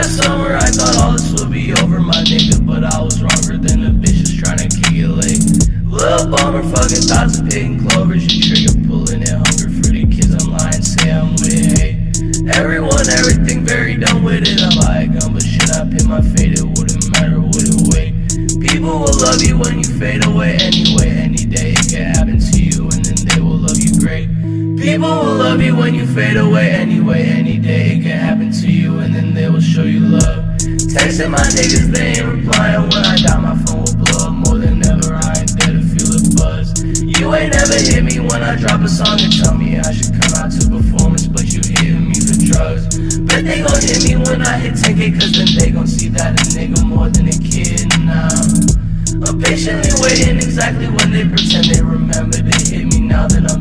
Last summer I thought all this would be over, my nigga, but I was wronger than the bitches tryna kick it late. Little bummer, fucking thoughts of picking clovers. You trigger pulling it, hunger for the kids. I'm lying, say I'm with it, hey. Everyone, everything, very done with it. I buy a gun, but shit, I pin my fate. It wouldn't matter, would it wait? People will love you when you fade away anyway. Any day it can happen to you, and then they will love you great. People will love you when you fade away anyway. Any day it can happen to you, and then they will show you love. Texting my niggas, they ain't replying. When I die, my phone will blow up more than ever. I ain't there to feel the buzz. You ain't never hit me when I drop a song and tell me I should come out to performance, but you hitting me for drugs. Bet they gon' hit me when I hit 10K, cause then they gon' see that a nigga more than a kid now. I'm patiently waiting exactly when they pretend they remember. They hit me now that I'm